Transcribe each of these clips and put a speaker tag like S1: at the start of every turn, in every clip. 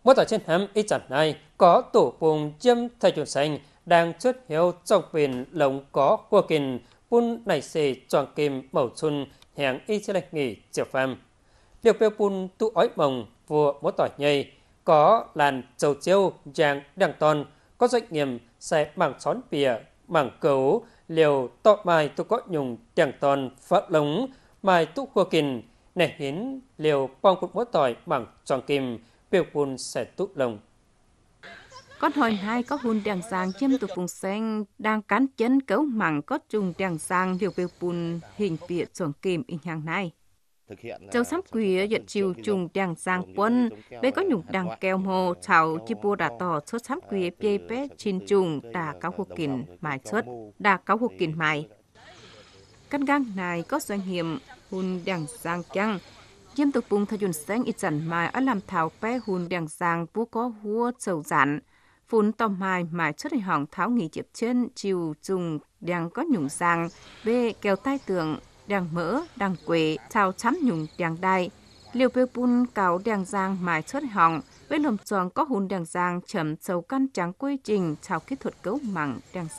S1: Mỗi tòa trên hầm ít chẳng này có tổ vùng chiêm thay chuẩn xanh đang xuất hiệu trong biển lồng có qua kình bún nảy xề tròn kim màu xuân hẹn y sẽ lệch nghỉ chiều phàm. Liều bêu bún tụ ói mồng vua mỗi tỏi nhây có làn dầu chiêu giang đằng ton có doanh nghiệp sẽ mảng xón bìa mảng cấu liều tọ mai tụ có nhung đằng ton phát lống mai tụ qua kình nẻ hiến liều bong cục mỗi tỏi mảng tròn kim biểu bún sẽ tụ lồng.
S2: Con hồi hai có hùn đèn sang chiếm từ vùng xanh đang cán chân cấu mảng có trùng đèn sang điều biểu bùn hình bịa chuẩn kìm in hàng này. Châu sắm quỷ giật chiều trùng đèn sang quân, bây có nhục đằng keo hồ chào chi bua đà tỏ xuất sắm quỷ bê bê chín trùng đà cáo hồ kìn mài xuất, đà cáo hồ kìn mài. Căn gang này có doanh hiểm hùn đèn sang chăng, chiếm từ vùng thay dùn xanh ít dần mài ở làm thảo bé hùn đèn sang bố có hua sầu dặn. Phun tòm mài xuất hình hỏng tháo nghỉ chịp chân chiều dùng đang có nhung sang bê kèo tai tường đang mỡ đang quế chào chấm nhung đang đai liều bê bún cáo đang giang mài xuất hình hỏng với lồng tròn có hùn đang giang chấm sầu căn trắng quy trình chào kỹ thuật cấu mảng đang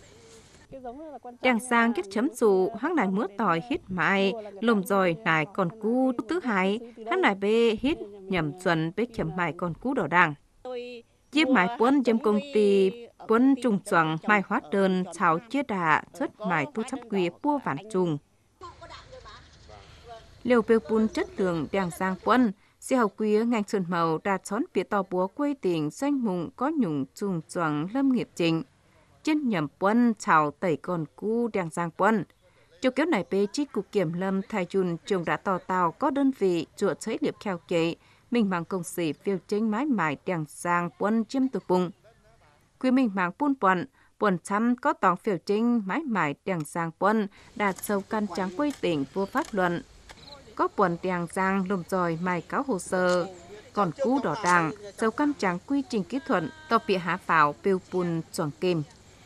S2: sang kết chấm dụ hăng này mưa tỏi hít mài lồng rồi nài còn cu tứ hái hăng này bê hít nhầm chuẩn bê chấm mài còn cu đỏ đàng chiếc máy quân trong công ty quân trùng chuẩn mai hóa đơn cháo chia đà xuất máy tu sắp quý bua vạn trùng liều bêu bún chất lượng đèn sang quân xe hậu quý ngành xuân màu đạt xón phía tàu búa quê tỉnh danh mùng có nhung trùng chuẩn lâm nghiệp trình trên nhầm quân cháo tẩy còn cu đèn sang quân chiều kéo này bê chi cục kiểm lâm thay chun trường đã tàu tàu có đơn vị chuột xây liệp kheo kế mình mang công sĩ phiêu chính mái mải đèn sang quân chiếm từ bùng. Quy mình mang buồn chăm có tòng phiêu chính mái mải đèn sang quân đạt sâu căn trắng quy tỉnh vô pháp luận. Có buồn đèn sang lùm dòi mài cáo hồ sơ, còn cú đỏ đàng, sâu căn trắng quy trình kỹ thuật, tàu bịa hạ phảo phiêu bùn chuẩn kim.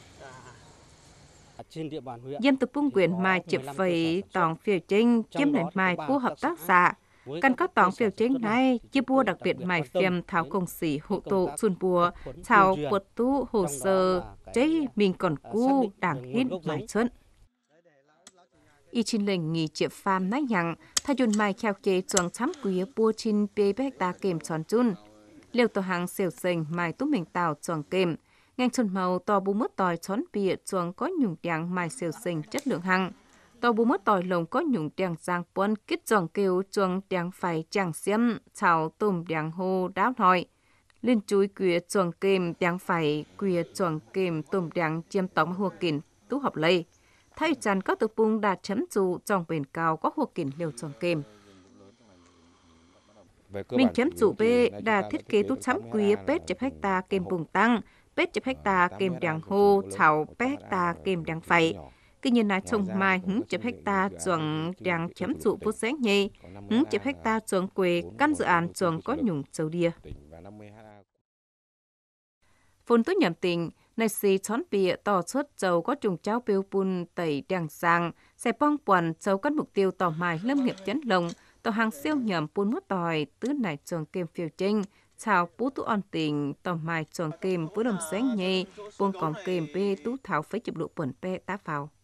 S2: Diêm từ bung quyền mài chịp phẩy tòng phiêu chính chiếm lên mài của hợp tác xã. Căn có tòng phiêu chính này, chia bua đặc biệt mài phim tháo công sĩ hộ tổ xuân bùa, tháo quật tú hồ sơ, chế mình còn cu đảng hít mài xuân. Y chín lệnh nghỉ chịp phàm nách nhặng, thay dùn mài kheo chế chuồng chám quý bua chín bê bê ta kềm tròn chun. Liều tổ hàng xỉu xình mài tú mình tàu chuồng kềm. Ngành xuân màu tò bù mất tòi chón bịa chuồng có nhung đèn mài xỉu xình chất lượng hăng. Tàu bù mất tỏi lồng có nhung đèn giang quân kết dòng kêu chuồng đèn phải chẳng xiêm chào tùm đèn hô đáo hỏi. Lên chuối quìa chuồng kềm đèn phải quìa chuồng kềm tùm đèn chiêm tổng hùa kìn tú học lây. Thay chắn có từ bung đạt chấm dù trong bền cao có hùa kìn liều chuồng kềm. Mình chấm dù bê đã thiết kế tú chấm quìa bết chập hecta kềm bùng tăng, bết chập hecta kềm đèn hô chào bết hecta kềm đèn phải. Cứ như là trồng mai chụp hecta chuồng đang chấm dụ bút sáng nhê, chụp hecta chuồng quê căn dự án chuồng có nhung dầu đia. Phun tối nhầm tình, này xì chón bịa tỏ xuất dầu có trùng cháo bêu bùn tẩy đằng sang, xe bong quần dầu các mục tiêu tỏ mài lâm nghiệp chấn lồng, tỏ hàng siêu nhầm bùn mút tòi, tứ này chuồng kem phiêu trinh, chào bú tú on tình, tỏ mài chuồng kem với đồng sáng nhê, buông còn kem bê tú thảo phấy chụp lộ bẩn bê tá vào.